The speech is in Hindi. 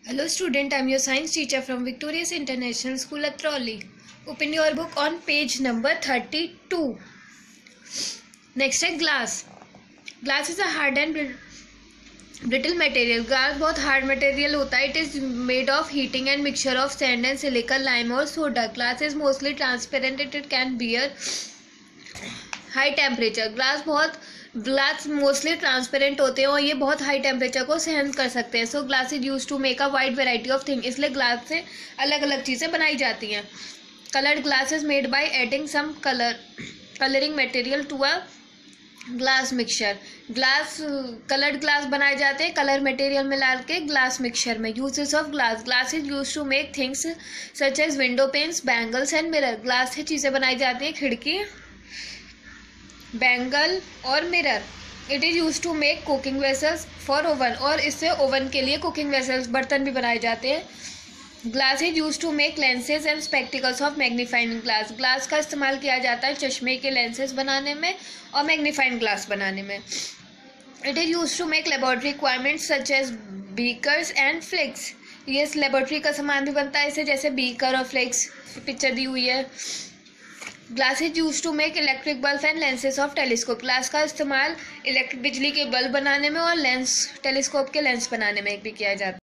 Hello student, I am your science teacher from Victorious International School at Raleigh. Open your book on page number 32. Next है glass. Glass is a hard and brittle material. Glass बहुत hard material होता है. It is made of heating and mixture of sand and silica, lime और soda. Glass is mostly transparent. It can bear high temperature. Glass mostly transparent होते हैं और ये बहुत हाई टेम्परेचर को सहन कर सकते हैं. So glass is use to make a wide variety of thing. इसलिए ग्लास से अलग अलग चीज़ें बनाई जाती हैं. Coloured glass is made by adding some colouring material to a glass mixture. Coloured glass बनाए जाते हैं कलर मटेरियल मिला के ग्लास मिक्सचर में. Uses of glass is use to make things such as window panes, bangles and mirror. Glass से चीज़ें बनाई जाती हैं, खिड़की, बैंगल और mirror. It is use to make cooking vessels for oven. और इससे ओवन के लिए कुकिंग वेसल्स, बर्तन भी बनाए जाते हैं. Glass is use to make lenses and spectacles of magnifying glass. Glass का इस्तेमाल किया जाता है चश्मे के लेंसेज बनाने में और मैग्नीफाइंग ग्लास बनाने में. It is use to make laboratory requirements such as beakers and flasks. ये लेबोरेटरी का सामान भी बनता है इससे, जैसे बीकर और फ्लिक्स पिक्चर दी हुई है. Glass is use to make electric bulb and lenses of telescope. Glass का इस्तेमाल बिजली के बल्ब बनाने में और लेंस, टेलीस्कोप के लेंस बनाने में भी किया जाता है.